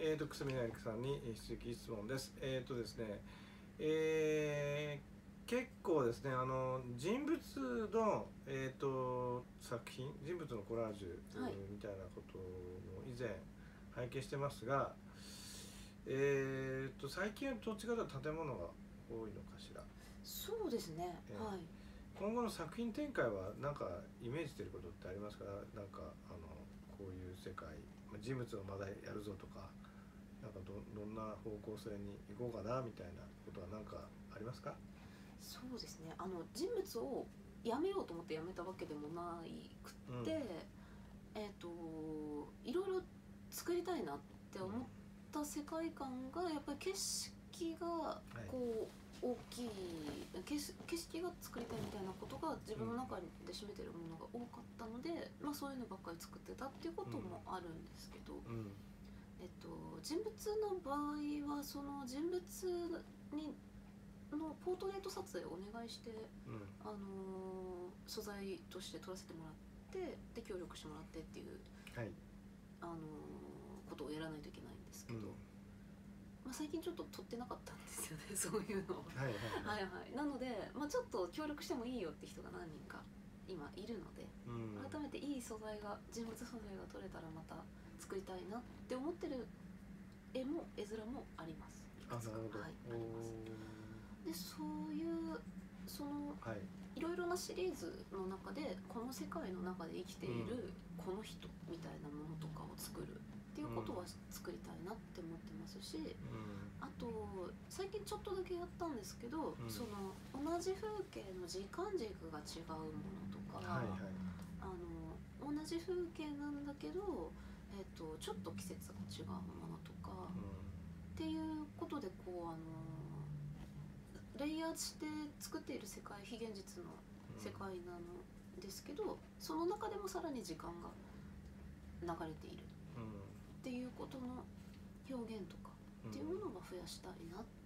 久住成樹さんに引き続き質問です。ですね、結構ですね、人物の、作品、人物のコラージュみたいなことも以前拝見してますが、最近はどっちかというと建物が多いのかしら。 そうですね、はい。 今後の作品展開は何かイメージしていることってありますか？なんかこういう世界、人物をまだやるぞとか、なんかどんな方向性に行こうかなみたいなことは何かありますか？ そうですね、人物をやめようと思ってやめたわけでもないくって、いろいろ作りたいなって思った世界観がやっぱり景色がこう大きい、景色が作りたいみたいなことが自分の中で占めてるものが多かったので、そういうのばっかり作ってたっていうこともあるんですけど、人物の場合はその人物にのポートレート撮影をお願いして、素材として撮らせてもらってで協力してもらってっていう、ことをやらないといけないんですけど、最近ちょっと撮ってなかったんですよねそういうのを。なので、ちょっと協力してもいいよって人が何人か今いるので、改めていい素材が人物素材が撮れたらまた作りたいなって思ってる絵面もあります。 なるほど。 あります。でそういうその、いろいろなシリーズの中でこの世界の中で生きているこの人みたいなものとかを作るっていうことは作りたいなって思ってますし、あと最近ちょっとだけやったんですけど、その同じ風景の時間軸が違うものとか、同じ風景なんだけど、ちょっと季節が違うものとか、っていうことでこうレイヤーして作っている世界、非現実の世界なのですけど、その中でもさらに時間が流れているっていうことの表現とかっていうものを増やしたいなって